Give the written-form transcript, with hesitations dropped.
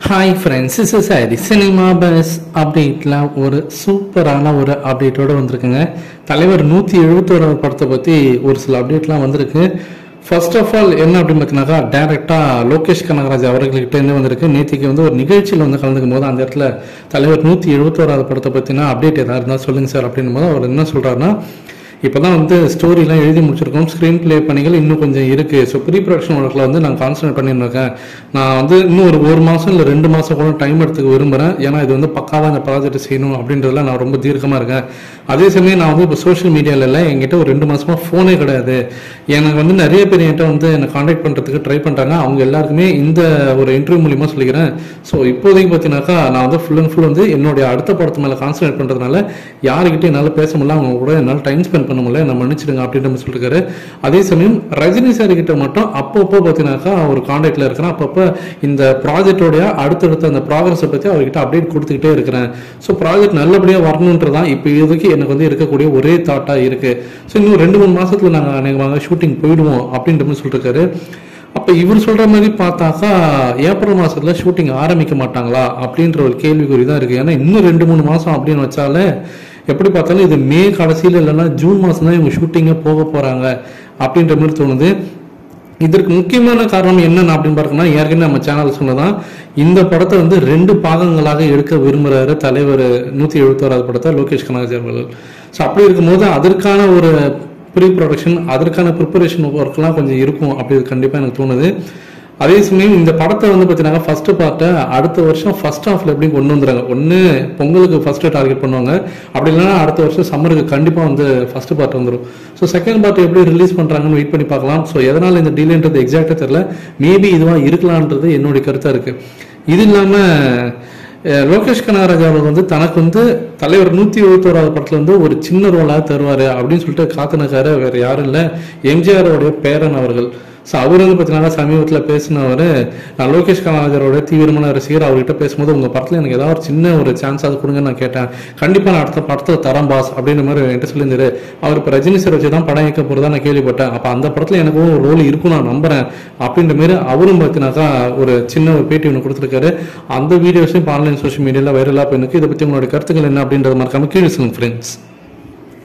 Hi friends, is சாரி cinema buzz அப்டேட்டில் ஒரு சூப்பரான ஒரு அப்டேட்டோடு வந்திருக்குங்க. தலைவர் 171 படத்தை பற்றி ஒரு சில அப்டேட்லாம் வந்திருக்கு. ஃபர்ஸ்ட் ஆஃப் ஆல் என்ன அப்படின்னு பார்த்தீங்கன்னாக்கா, டேரெக்டாக லோகேஷ் கனகராஜ் அவர்கள்கிட்டேருந்து வந்திருக்கு. நேற்றுக்கு ஒரு நிகழ்ச்சியில் கலந்துக்கும் போது அந்த இடத்துல தலைவர் 171 படத்தை பற்றினா அப்டேட் எதாவது இருந்தால் சொல்லுங்கள் சார் அப்படின்னும் போது அவர் என்ன சொல்கிறாருன்னா, இப்போ தான் ஸ்டோரிலாம் எழுதி முடிச்சிருக்கோம், ஸ்க்ரீன் பிளே பணிகள் இன்னும் கொஞ்சம் இருக்குது. ஸோ ப்ரீ ப்ரொடக்ஷன் ஒர்க்கில் நான் கான்சன்ட்ரேட் பண்ணியிருக்கேன். நான் இன்னும் ஒரு மாதம் இல்லை 2 மாதம் கூட டைம் எடுத்துக்க விரும்புகிறேன். ஏன்னா இது பக்காவாக இந்த ப்ராஜெக்ட் செய்யணும் அப்படின்றதுல நான் ரொம்ப தீர்க்கமாக இருக்கேன். அதே சமயம் நான் இப்போ சோஷியல் மீடியாவில் இல்லை, என்கிட்ட ஒரு 2 மாதமாக ஃபோனே கிடையாது. எனக்கு நிறைய பேர் என்கிட்ட என்னை காண்டாக்ட் பண்ணுறதுக்கு ட்ரை பண்ணுறாங்க. அவங்க எல்லாருக்குமே இந்த ஒரு இன்டர்வியூ மூலிமா சொல்லிக்கிறேன். ஸோ இப்போதைக்கு பார்த்தீங்கன்னாக்கா நான் ஃபுல் அண்ட் ஃபுல் என்னுடைய அடுத்த படத்து மேலே கான்சன்ட்ரேட் பண்ணுறதுனால யாருக்கிட்ட என்னால் பேச முடியல, அவங்க கூட என்னால் டைம் ஸ்பெண்ட் பண்ண முடியல, நம்ம மன்னிச்சிடுங்க அப்படின்னு சொல்லிருக்காரு. அதே சமயம் ரஜினி சார் கிட்ட மட்டும் அப்பப்போ பார்த்தீங்கன்னாக்கா ஒரு கான்டாக்ட்ல இருக்கிறேன். அப்பப்போ இந்த ப்ராஜெக்டோடைய அடுத்தடுத்த அந்த ப்ராக்ரஸை பற்றி அவர்கிட்ட அப்டேட் கொடுத்துக்கிட்டே இருக்கிறேன். ஸோ ப்ராஜெக்ட் நல்லபடியாக வரணுன்றதான் இப்போ இதுக்கு எனக்கு இருக்கக்கூடிய ஒரே தாட்டாக இருக்கு. ஸோ இன்னும் 2-3 மாசத்துல நாங்கள் அநேகமாக ஷூட்டிங் போயிடுவோம் அப்படின்ற மாதிரி சொல்லிருக்காரு. அப்போ இவர் சொல்ற மாதிரி பார்த்தாக்கா ஏப்ரல் மாசத்துல ஷூட்டிங் ஆரம்பிக்க மாட்டாங்களா அப்படின்ற ஒரு கேள்விக்குறி தான் இருக்கு. ஏன்னா இன்னும் 2-3 மாசம் அப்படின்னு வச்சாலே எப்படி பார்த்தாலும் இது மே கடைசியில் இல்லைன்னா ஜூன் மாதம் தான் இவங்க ஷூட்டிங்கே போக போகிறாங்க அப்படின்ற மாதிரி தோணுது. இதற்கு முக்கியமான காரணம் என்னன்னு அப்படின்னு பார்த்தோம்னா, ஏற்கனவே நம்ம சேனல் சொன்னதான் இந்த படத்தை 2 பாகங்களாக எடுக்க விரும்புகிறாரு தலைவர் 171 படத்தை லோகேஷ் கனகராஜ் அவர்கள். ஸோ அப்படி இருக்கும்போது அதற்கான ஒரு ப்ரீ ப்ரொடக்ஷன், அதற்கான ப்ரிப்பரேஷன் ஒர்க்லாம் கொஞ்சம் இருக்கும் அப்படி கண்டிப்பாக எனக்கு தோணுது. அதே சமயம் இந்த படத்தை பார்த்தீங்கன்னா ஃபர்ஸ்ட் பார்ட்டை அடுத்த வருஷம் ஃபர்ஸ்ட் ஹாஃப்ல எப்படி கொண்டு வந்துடுறாங்க. ஒன்று பொங்கலுக்கு ஃபர்ஸ்ட் டார்கெட் பண்ணுவாங்க, அப்படி இல்லைன்னா அடுத்த வருஷம் சம்மருக்கு கண்டிப்பாக ஃபர்ஸ்ட் பார்ட் வந்துடும். ஸோ செகண்ட் பார்ட் எப்படி ரிலீஸ் பண்ணுறாங்கன்னு வெயிட் பண்ணி பார்க்கலாம். ஸோ எதனால் இந்த டிலேன்றது எக்ஸாக்டாக தெரியல, மேபி இதுவாக இருக்கலான்றது என்னுடைய கருத்தாக இருக்கு. இது இல்லாமல் லோகேஷ் கனகராஜ் அவர்கள் தனக்கு தலைவர் 171 படத்துல ஒரு சின்ன ரோலாக தருவார் அப்படின்னு சொல்லிட்டு காத்துனக்கார வேற யாரும் இல்லை, எம்ஜிஆரோடைய பேரன் அவர்கள். ஸோ அவர் பார்த்தீங்கன்னா சமீபத்தில் பேசினவர், நான் லோகேஷ் கனகராஜரோட தீவிரமான ரசிகர், அவர்கிட்ட பேசும்போது உங்கள் படத்தில் எனக்கு ஏதாவது ஒரு சின்ன ஒரு சான்ஸ் அது கொடுங்கன்னு நான் கேட்டேன். கண்டிப்பாக நான் அடுத்த படத்தில் தரம் பாஸ் அப்படின்ற மாதிரி என்கிட்ட சொல்லியிருந்தாரு. அவர் இப்போ ரஜினி சார் வச்சு தான் படம் இயக்க போகிறதா நான் கேள்விப்பட்டேன். அப்போ அந்த படத்தில் எனக்கு ஒரு ரோல் இருக்கும் நான் நம்புறேன் அப்படின்ற மாதிரி அவரும் பார்த்தீங்கன்னாக்கா ஒரு சின்ன ஒரு பேட்டி ஒன்று கொடுத்துருக்காரு. அந்த வீடியோஸையும் ஆன்லைன் சோஷியல் மீடியாவில் வைரலாக போயிருக்கு. இதை பற்றி உங்களோட கருத்துக்கள் என்ன அப்படின்றத மறக்காம கீழே சொல்லுங்க ஃப்ரெண்ட்ஸ்.